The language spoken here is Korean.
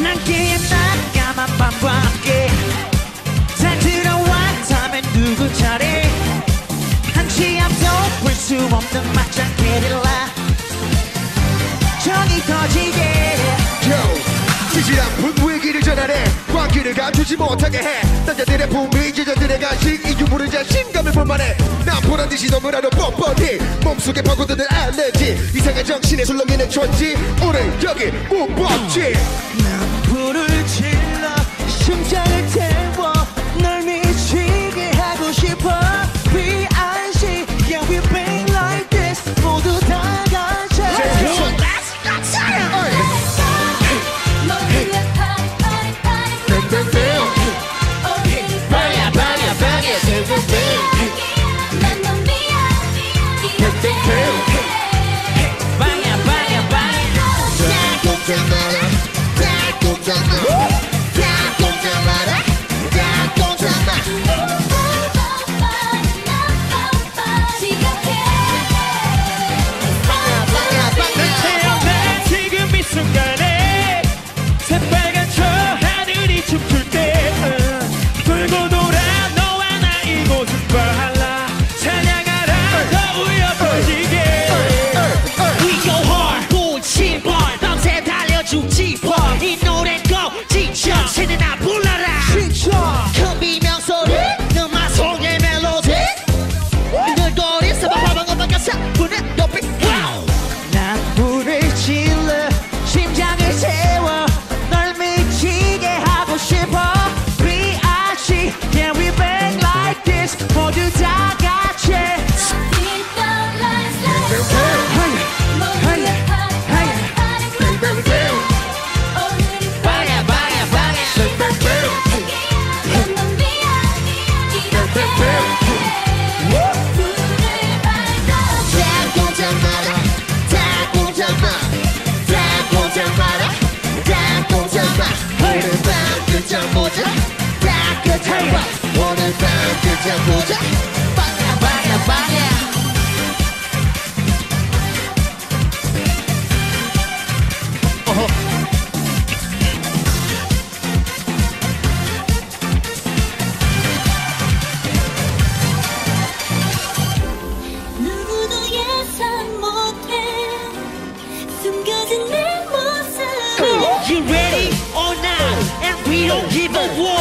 함께한 낮까만 밤과 함께 잘 들어왔다면 누구 차례 한치 앞도 볼 수 없는 막장 게릴라 정이 터지게 지질한 분위기를 전환해 광기를 감추지 못하게 해 남자들의 품위 여자들의 간식 이 유물은 자신감을 볼만해 난 보란듯이 너무 하루 뻔뻔히 몸속에 파고드는 알레르기 이상한 정신에 술렁이는 촌지 오늘 여기 못 뽑지 난 불을 질러 심장을 태워 널 미치게 하고 싶어 B.I.C. Yeah we bang like this 모두 다 같이 난 불을 질러 심장을 세워 널 미치게 하고 싶어 B.I.C. Yeah we bang like this 모두 다 같이 오늘 밤 그저 보자 빵야 빵야 빵야 누구도 예상 못해 숨겨진 내 모습 You ready or not and we don't give a war